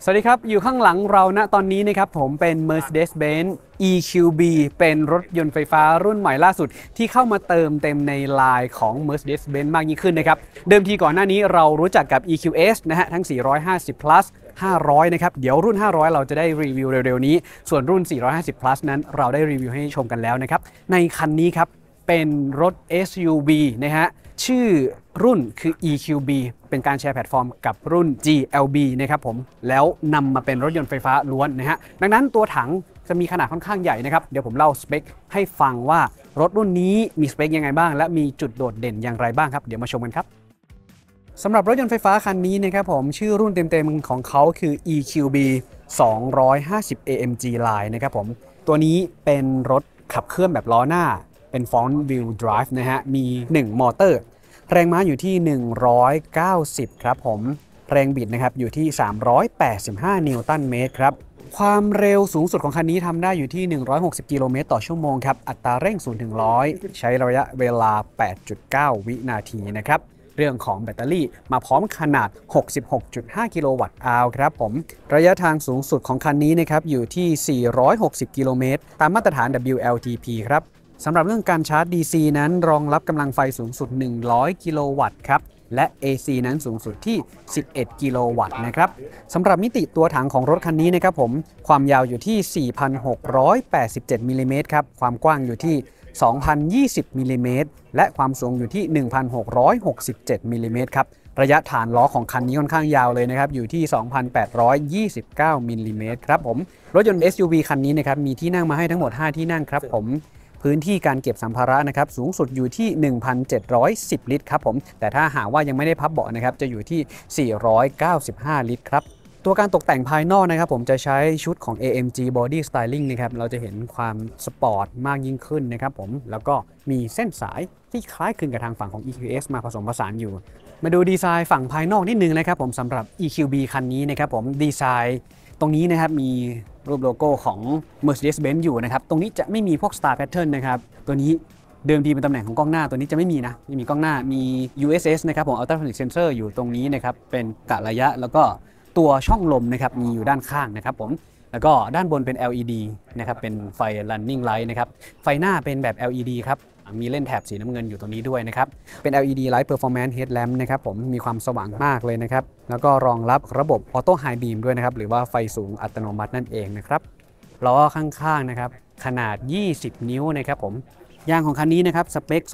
สวัสดีครับอยู่ข้างหลังเราณตอนนี้นะครับผมเป็น Mercedes-Benz EQB เป็นรถยนต์ไฟฟ้ารุ่นใหม่ล่าสุดที่เข้ามาเติมเต็มในไลน์ของ Mercedes-Benz มากยิ่งขึ้นนะครับเดิมทีก่อนหน้านี้เรารู้จักกับ EQS นะฮะทั้ง450 plus 500นะครับเดี๋ยวรุ่น500เราจะได้รีวิวเร็วๆนี้ส่วนรุ่น450 plus นั้นเราได้รีวิวให้ชมกันแล้วนะครับในคันนี้ครับเป็นรถ SUV นะฮะชื่อรุ่นคือ EQB เป็นการแชร์แพลตฟอร์มกับรุ่น GLB นะครับผมแล้วนำมาเป็นรถยนต์ไฟฟ้าล้วนนะฮะดังนั้นตัวถังจะมีขนาดค่อนข้างใหญ่นะครับเดี๋ยวผมเล่าสเปคให้ฟังว่ารถรุ่นนี้มีสเปคยังไงบ้างและมีจุดโดดเด่นอย่างไรบ้างครับเดี๋ยวมาชมกันครับสำหรับรถยนต์ไฟฟ้าคันนี้นะครับผมชื่อรุ่นเต็มๆของเขาคือ EQB 250 AMG Line นะครับผมตัวนี้เป็นรถขับเคลื่อนแบบล้อหน้าเป็น front wheel drive นะฮะมี1มอเตอร์แรงม้าอยู่ที่190ครับผมแรงบิดนะครับอยู่ที่385นิวตันเมตรครับความเร็วสูงสุดของคันนี้ทำได้อยู่ที่160กิโลเมตรต่อชั่วโมงครับอัตราเร่ง0ถึง100ใช้ระยะเวลา 8.9 วินาทีนะครับเรื่องของแบตเตอรี่มาพร้อมขนาด 66.5 กิโลวัตต์อาวครับผมระยะทางสูงสุดของคันนี้นะครับอยู่ที่460กิโลเมตรตามมาตรฐาน WLTP ครับสำหรับเรื่องการชาร์จ DC นั้นรองรับกำลังไฟสูงสุด100กิโลวัตต์ครับและ AC นั้นสูงสุดที่11กิโลวัตต์นะครับสำหรับมิติตัวถังของรถคันนี้นะครับผมความยาวอยู่ที่ 4,687 มิลลิเมตรครับความกว้างอยู่ที่2,020 มิลลิเมตรและความสูงอยู่ที่ 1,667 มิลลิเมตรครับระยะฐานล้อของคันนี้ค่อนข้างยาวเลยนะครับอยู่ที่ 2,829 มิลลิเมตรครับผมรถยนต์ SUV คันนี้นะครับมีที่นั่งมาให้ทั้งหมด5ที่นั่งครับผมพื้นที่การเก็บสัมภาระนะครับสูงสุดอยู่ที่ 1,710 ลิตรครับผมแต่ถ้าหากว่ายังไม่ได้พับเบาะนะครับจะอยู่ที่ 495 ลิตรครับตัวการตกแต่งภายนอกนะครับผมจะใช้ชุดของ AMG Body Styling นะครับเราจะเห็นความสปอร์ตมากยิ่งขึ้นนะครับผมแล้วก็มีเส้นสายที่คล้ายคลึงกับทางฝั่งของ EQS มาผสมผสานอยู่มาดูดีไซน์ฝั่งภายนอกนิดนึงนะครับผมสำหรับ EQB คันนี้นะครับผมดีไซน์ตรงนี้นะครับมีรูปโลโก้ของ Mercedes-Benz อยู่นะครับตรงนี้จะไม่มีพวก Star Pattern นะครับตัวนี้เดิมทีเป็นตำแหน่งของกล้องหน้าตัวนี้จะไม่มีนะไม่มีกล้องหน้ามี USS นะครับผม Ultrasonic Sensor อยู่ตรงนี้นะครับเป็นกะระยะแล้วก็ตัวช่องลมนะครับมีอยู่ด้านข้างนะครับผมแล้วก็ด้านบนเป็น LED นะครับเป็นไฟ running light นะครับไฟหน้าเป็นแบบ LED ครับมีเล่นแถบสีน้ำเงินอยู่ตรงนี้ด้วยนะครับเป็น LED Light Performance Headlamp นะครับผมมีความสว่างมากเลยนะครับแล้วก็รองรับระบบ Auto High Beam ด้วยนะครับหรือว่าไฟสูงอัตโนมัตินั่นเองนะครับล้อข้างๆนะครับขนาด20นิ้วนะครับผมยางของคันนี้นะครับสเปค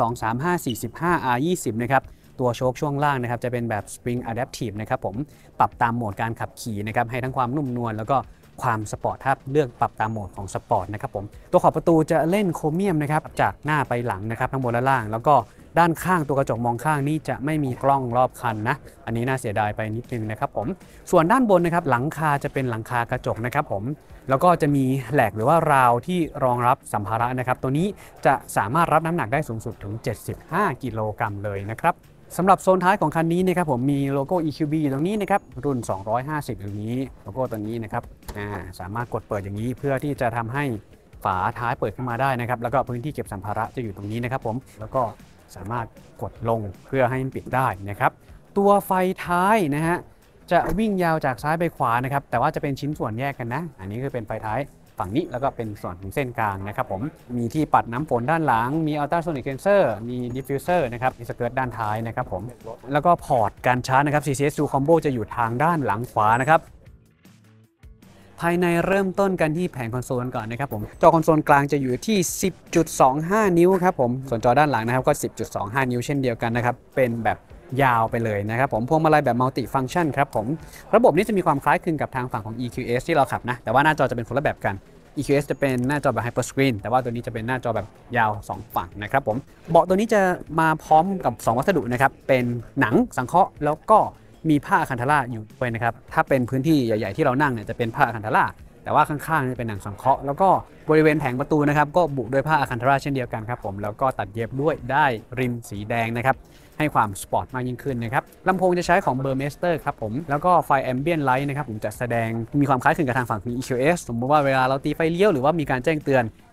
235 R20 นะครับตัวโชคช่วงล่างนะครับจะเป็นแบบ Spring Adaptive นะครับผมปรับตามโหมดการขับขี่นะครับให้ทั้งความนุ่มนวลแล้วก็ความสปอร์ตถ้าเลือกปรับตามโหมดของสปอร์ตนะครับผมตัวขอบประตูจะเล่นโครเมียมนะครับจากหน้าไปหลังนะครับทั้งบนและล่างแล้วก็ด้านข้างตัวกระจกมองข้างนี่จะไม่มีกล้องรอบคันนะอันนี้น่าเสียดายไปนิดนึงนะครับผมส่วนด้านบนนะครับหลังคาจะเป็นหลังคากระจกนะครับผมแล้วก็จะมีแหลกหรือว่าราวที่รองรับสัมภาระนะครับตัวนี้จะสามารถรับน้ำหนักได้สูงสุดถึง75กิโลกรัมเลยนะครับสำหรับโซนท้ายของคันนี้นะครับผมมีโลโก้ EQB ตรงนี้นะครับรุ่น250ตรงนี้โลโก้ตัวนี้นะครับสามารถกดเปิดอย่างนี้เพื่อที่จะทำให้ฝาท้ายเปิดขึ้นมาได้นะครับแล้วก็พื้นที่เก็บสัมภาระจะอยู่ตรงนี้นะครับผมแล้วก็สามารถกดลงเพื่อให้มันปิดได้นะครับตัวไฟท้ายนะฮะจะวิ่งยาวจากซ้ายไปขวานะครับแต่ว่าจะเป็นชิ้นส่วนแยกกันนะอันนี้คือเป็นไฟท้ายฝั่งนี้แล้วก็เป็นส่วนของเส้นกลางนะครับผมมีที่ปัดน้ำฝนด้านหลังมี Ultrasonic Sensor มี Diffuser นะครับมีสเกิร์ตด้านท้ายนะครับผมแล้วก็พอร์ตการชาร์จนะครับ CCS2 Combo จะอยู่ทางด้านหลังขวานะครับภายในเริ่มต้นกันที่แผงคอนโซลก่อนนะครับผมจอคอนโซลกลางจะอยู่ที่ 10.25 นิ้วครับผมส่วนจอด้านหลังนะครับก็ 10.25 นิ้วเช่นเดียวกันนะครับเป็นแบบยาวไปเลยนะครับผมพวงมาลัยแบบมัลติฟังก์ชันครับผมระบบนี้จะมีความคล้ายคลึงกับทางฝั่งของ EQS ที่เราขับนะแต่ว่าหน้าจอจะเป็นคนละแบบกัน EQS จะเป็นหน้าจอแบบ Hyper Screen แต่ว่าตัวนี้จะเป็นหน้าจอแบบยาว2ฝั่งนะครับผมเบาะตัวนี้จะมาพร้อมกับ2วัสดุนะครับเป็นหนังสังเคราะห์แล้วก็มีผ้าอะคันธาราอยู่ด้วยนะครับถ้าเป็นพื้นที่ใหญ่ๆที่เรานั่งเนี่ยจะเป็นผ้าอะคันธาราแต่ว่าข้างๆจะเป็นหนังสังเคราะห์แล้วก็บริเวณแผงประตูนะครับก็บุด้วยผ้าอะคันธาราเช่นเดียวกันครับผมแล้วก็ตัดเย็บด้วยได้ริมสีแดงนะครับให้ความสปอร์ตมากยิ่งขึ้นนะครับลำโพงจะใช้ของ Burmester ครับผมแล้วก็ไฟ Ambient Light นะครับผมจะแสดงมีความคล้ายคลึงกับทางฝั่งของ EQS สมมติว่าเวลาเราตีไฟเลี้ยวหรือว่ามีการแจ้งเตือน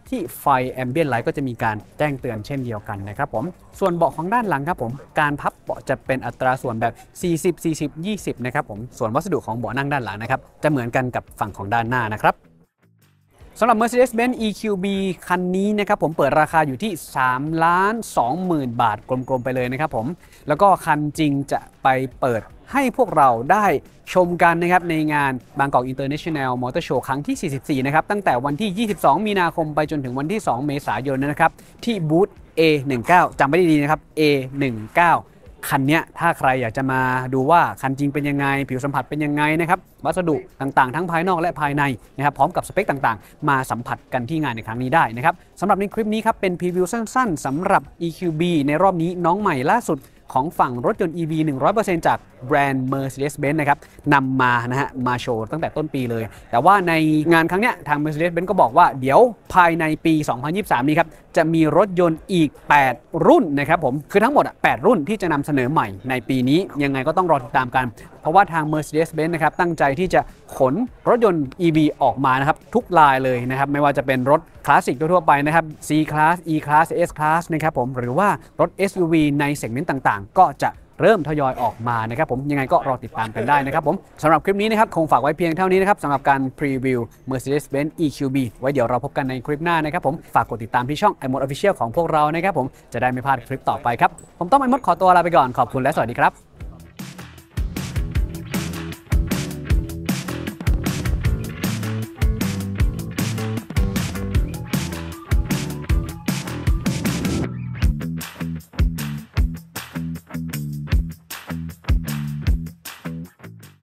ที่ไฟ Ambient Light ก็จะมีการแจ้งเตือนเช่นเดียวกันนะครับผมส่วนเบาะของด้านหลังครับผมการพับเบาะจะเป็นอัตราส่วนแบบ40-40-20นะครับผมส่วนวัสดุของเบาะนั่งด้านหลังนะครับจะเหมือนกันกับฝั่งของด้านหน้านะครับสำหรับ Mercedes-Benz EQB คันนี้นะครับผมเปิดราคาอยู่ที่ 3,20,000 บาทกลมๆไปเลยนะครับผมแล้วก็คันจริงจะไปเปิดให้พวกเราได้ชมกันนะครับในงาน Bangkok International Motor Show ครั้งที่ 44 นะครับตั้งแต่วันที่ 22 มีนาคมไปจนถึงวันที่ 2 เมษายนนะครับที่บูธ A19 จำไม่ได้ดีนะครับ A19 คันนี้ถ้าใครอยากจะมาดูว่าคันจริงเป็นยังไงผิวสัมผัสเป็นยังไงนะครับวัสดุต่างๆทั้งภายนอกและภายในนะครับพร้อมกับสเปคต่างๆมาสัมผัสกันที่งานในครั้งนี้ได้นะครับสำหรับในคลิปนี้ครับเป็นพรีวิวสั้นๆสำหรับ EQB ในรอบนี้น้องใหม่ล่าสุดของฝั่งรถยนต์ EV 100% จากแบรนด์ Mercedes-Benz นะครับนำมานะฮะมาโชว์ตั้งแต่ต้นปีเลยแต่ว่าในงานครั้งนี้ทาง Mercedes-Benz ก็บอกว่าเดี๋ยวภายในปี 2023 นี้ครับจะมีรถยนต์อีก 8 รุ่นนะครับผมคือทั้งหมด8 รุ่นที่จะนำเสนอใหม่ในปีนี้ยังไงก็ต้องรอติดตามกันเพราะว่าทาง Mercedes-Benz นะครับตั้งใจที่จะขนรถยนต์ EV ออกมานะครับทุกลายเลยนะครับไม่ว่าจะเป็นรถคลาสสิกทั่วไปนะครับ C Class E Class S Class นะครับผมหรือว่ารถ SUV ในเซกเมนต์ต่างๆก็จะเริ่มทยอยออกมานะครับผมยังไงก็รอติดตามกันได้นะครับผมสำหรับคลิปนี้นะครับคงฝากไว้เพียงเท่านี้นะครับสำหรับการพรีวิว Mercedes-Benz EQB ไว้เดี๋ยวเราพบกันในคลิปหน้านะครับผมฝากกดติดตามที่ช่อง iMode Official ของพวกเรานะครับผมจะได้ไม่พลาดคลิปต่อไปครับผมต้อง iMode ขอตัวลาไปก่อนขอบคุณและสวัสดีครับ